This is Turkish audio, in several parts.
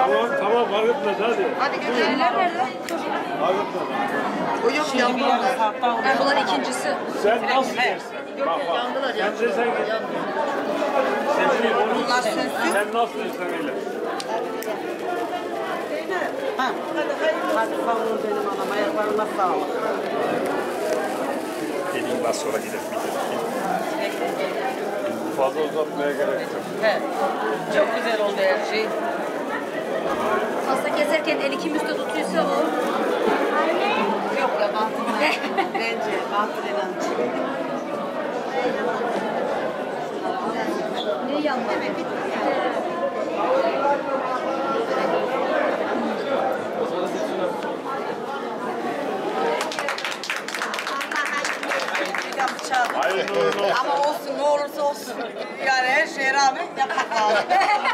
Tamam fark etmez hadi. Hadi gidelim. Nerede? Fark etmez. O yok yandılar. Bunlar ikincisi. Sen nasıl yersin? Yok yandılar. Sen de sen git. Bunlar sözsüz. Sen nasıl yersen öyle. Hadi kavur benim anam, ayaklarına sağlık. Dediğin daha sonra gidelim. Fazla uzatmaya gerek yok. He. Çok güzel oldu her şey. Pasta keserken el iki üstte tutuyorsa o. Yok ya bantıyla. Bence bantıyla. Ne yandı? Hayırlı uğurlu olsun. Ama olsun ne olursa olsun. Yani her şeye rağmen yapmak lazım.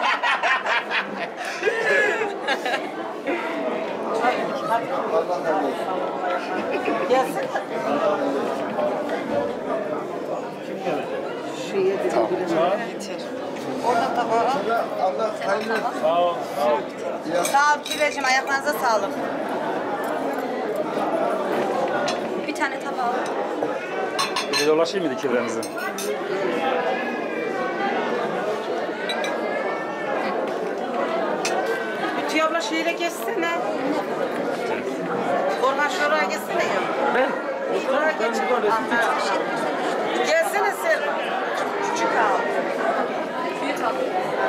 Gelsin. Şeye de Getir. Orada tabağı al. Allah hayırlı. Sağ ol. Sağ ol. Sağ ol Kireciğim, ayaklarınıza sağlık. Bir tane tabağı. Bir dolaşayım mıydı kirlerinizi? Ütü abla şeyle geçsene. Orhan şuraya geçsene ya. Ben? Şuraya geç. Gelsene sen. Küçük al. Büyük al.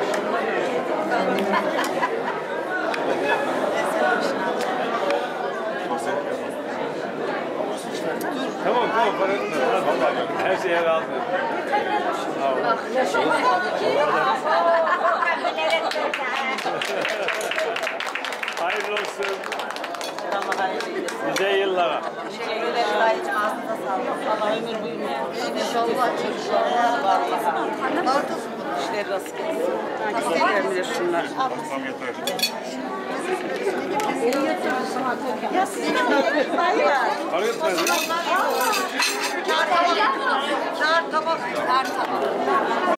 Tamam fark etmez. Her şeye razı. Hayırlı olsun. Allah hayırlı eylesin. Nice yıllara. Teşekkür ederim dayıcığım, ağzınıza sağlık. Allah ömür boyu İnşallah çekişler. Var tosun bunu. işleri rast gelsin. Gelmiyor şunlar. Tamam yeter. Ya sizin hayır. Fark etmez. Kar tabak. Kar tabak.